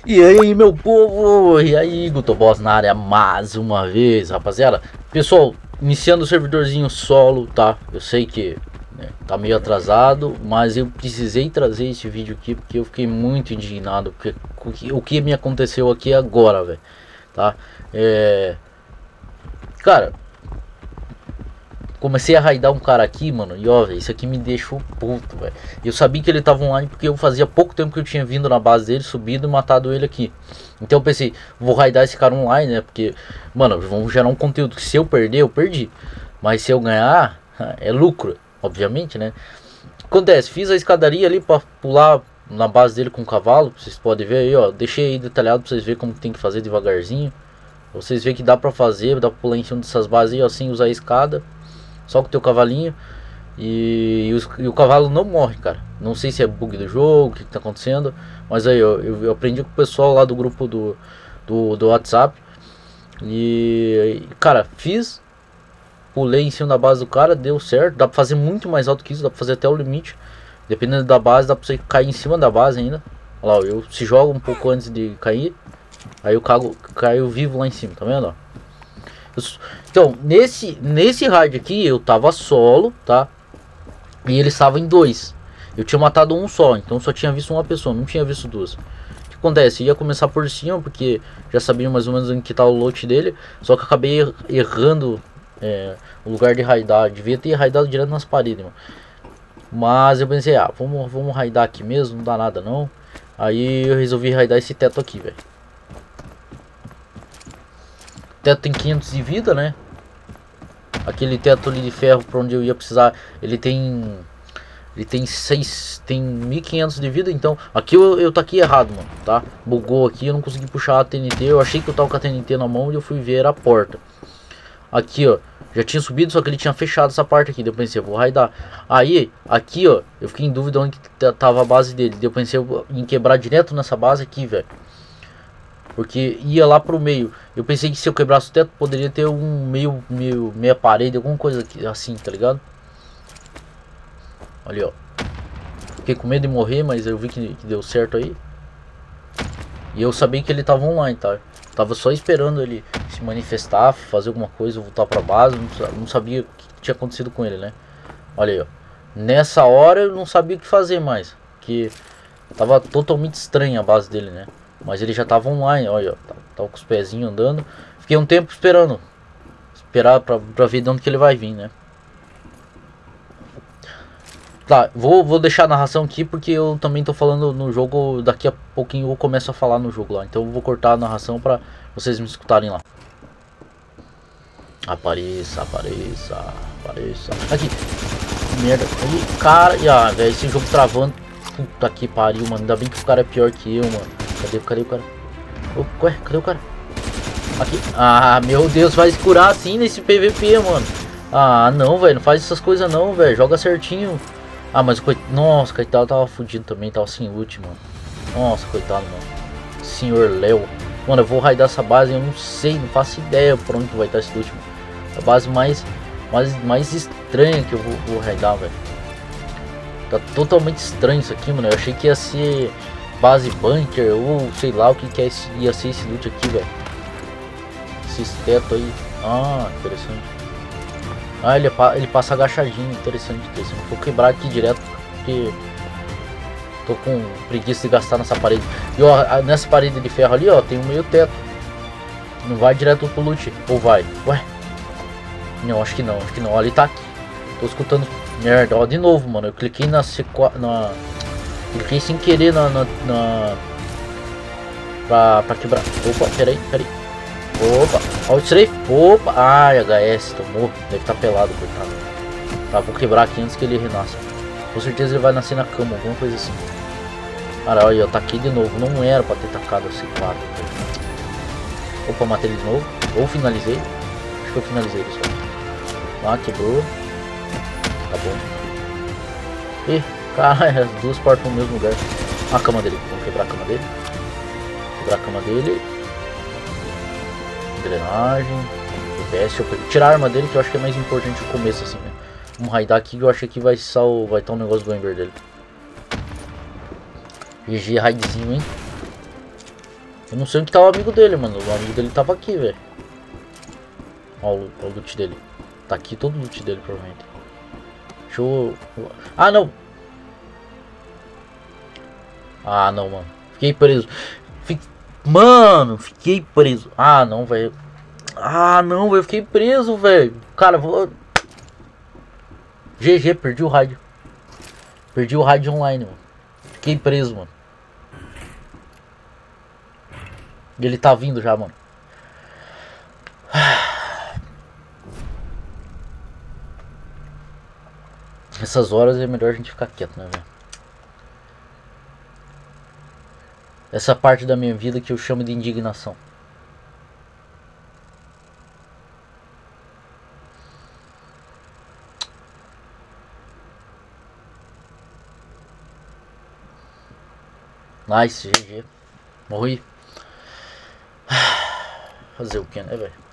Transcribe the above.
E aí, meu povo? E aí, Gutoboss na área mais uma vez, rapaziada. Pessoal, iniciando o servidorzinho solo, tá? Eu sei que tá meio atrasado, mas eu precisei trazer esse vídeo aqui porque eu fiquei muito indignado. Porque o que me aconteceu aqui agora, velho, tá? Cara, comecei a raidar um cara aqui, mano, e ó, véio, isso aqui me deixou puto, velho. Eu sabia que ele tava online porque eu fazia pouco tempo que eu tinha vindo na base dele, subido e matado ele aqui. Então eu pensei, vou raidar esse cara online, né, porque, mano, vamos gerar um conteúdo que se eu perder, eu perdi. Mas se eu ganhar, é lucro, obviamente, né. Acontece, fiz a escadaria ali pra pular na base dele com o cavalo, vocês podem ver aí, ó. Deixei aí detalhado pra vocês verem como tem que fazer devagarzinho. Vocês verem que dá pra fazer, dá pra pular em cima dessas bases aí, ó, sem usar a escada. Só com o teu cavalinho. E o cavalo não morre, cara. Não sei se é bug do jogo, o que tá acontecendo. Mas aí, eu aprendi com o pessoal lá do grupo do WhatsApp. E, cara, fiz. Pulei em cima da base do cara, deu certo. Dá pra fazer muito mais alto que isso, dá pra fazer até o limite. Dependendo da base, dá pra você cair em cima da base ainda. Olha lá, eu se jogo um pouco antes de cair. Aí eu caio vivo lá em cima, tá vendo? Ó? Então, nesse raid aqui eu tava solo, tá? E ele estava em dois. Eu tinha matado um só, então só tinha visto uma pessoa, não tinha visto duas. O que acontece? Eu ia começar por cima, porque já sabia mais ou menos em que tá o loot dele. Só que eu acabei errando o lugar de raidar. Devia ter raidado direto nas paredes, mano. Mas eu pensei, vamos raidar aqui mesmo, não dá nada não. Aí eu resolvi raidar esse teto aqui, velho. Teto tem 500 de vida, né? Aquele teto ali de ferro para onde eu ia precisar, ele tem 1500 de vida. Então aqui eu taquei errado, mano, tá? Bugou aqui, eu não consegui puxar a TNT. Eu achei que eu tava com a TNT na mão e eu fui ver a porta. Aqui, ó, já tinha subido, só que ele tinha fechado essa parte aqui. Daí eu pensei, vou raidar. Aí, aqui, ó, eu fiquei em dúvida onde tava a base dele. Daí eu pensei em quebrar direto nessa base aqui, velho, porque ia lá pro meio. Eu pensei que se eu quebrasse o teto poderia ter um meia parede, alguma coisa assim, tá ligado? Olha, ó. Fiquei com medo de morrer, mas eu vi que deu certo aí. E eu sabia que ele tava online, tá? Tava só esperando ele se manifestar, fazer alguma coisa, voltar pra base. Não sabia o que tinha acontecido com ele, né? Olha aí, ó. Nessa hora eu não sabia o que fazer mais, que tava totalmente estranha a base dele, né? Mas ele já tava online, olha, tava com os pezinhos andando. Fiquei um tempo esperando. Esperar pra ver de onde que ele vai vir, né? Tá, vou deixar a narração aqui porque eu também tô falando no jogo. Daqui a pouquinho eu começo a falar no jogo lá. Então eu vou cortar a narração pra vocês me escutarem lá. Apareça, apareça, apareça. Aqui. Merda. Aí, cara. Velho, esse jogo travando. Puta que pariu, mano. Ainda bem que o cara é pior que eu, mano. Cadê o cara? Ué, cadê o cara? Aqui. Ah, meu Deus, vai se curar assim nesse PVP, mano. Ah, não, velho. Não faz essas coisas não, velho. Joga certinho. Ah, mas nossa, coitado, tava fudido também. Tava sem loot, mano. Nossa, coitado, mano. Senhor Léo. Mano, eu vou raidar essa base. Eu não sei, não faço ideia por onde vai estar esse loot, mano. A base mais estranha que eu vou raidar, velho. Tá totalmente estranho isso aqui, mano. Eu achei que ia ser base bunker ou sei lá o que ia ser esse loot aqui, velho. Esses tetos aí. Ah, interessante. Ah, ele passa agachadinho. Interessante. Vou quebrar aqui direto porque tô com preguiça de gastar nessa parede. E ó, nessa parede de ferro ali, ó, tem um meio teto. Não vai direto pro loot. Ou vai? Ué? Não, acho que não. Ali tá aqui. Tô escutando merda. Ó, de novo, mano. Eu cliquei cliquei sem querer pra quebrar. Opa, peraí. Opa, ó o strafe. Opa, ai, HS, tomou. Deve estar pelado, coitado. Tá, vou quebrar aqui antes que ele renasça. Com certeza ele vai nascer na cama, alguma coisa assim. Cara, olha, eu taquei de novo. Não era pra ter tacado assim, claro. Opa, matei ele de novo. Ou finalizei. Acho que eu finalizei ele só. Ah, quebrou. Tá bom. Ih, cara, as duas portas no mesmo lugar. A cama dele. Vamos quebrar a cama dele. Drenagem. Deixa eu tirar a arma dele, que eu acho que é mais importante o começo assim, né? Vamos raidar aqui que eu acho que vai estar um negócio do Ember dele. GG raidzinho, hein? Eu não sei onde tá o amigo dele, mano. O amigo dele tava aqui, velho. Ó o loot dele. Tá aqui todo o loot dele, provavelmente. Deixa eu... Ah, não! Ah, não, mano. Fiquei preso. Mano, fiquei preso. Ah, não, velho. Ah, não, velho. Fiquei preso, velho. Cara, vou... GG, perdi o rádio. Perdi o rádio online, mano. Fiquei preso, mano. E ele tá vindo já, mano. Essas horas é melhor a gente ficar quieto, né, velho? Essa parte da minha vida que eu chamo de indignação. Nice, GG. Morri. Fazer o que, né, velho?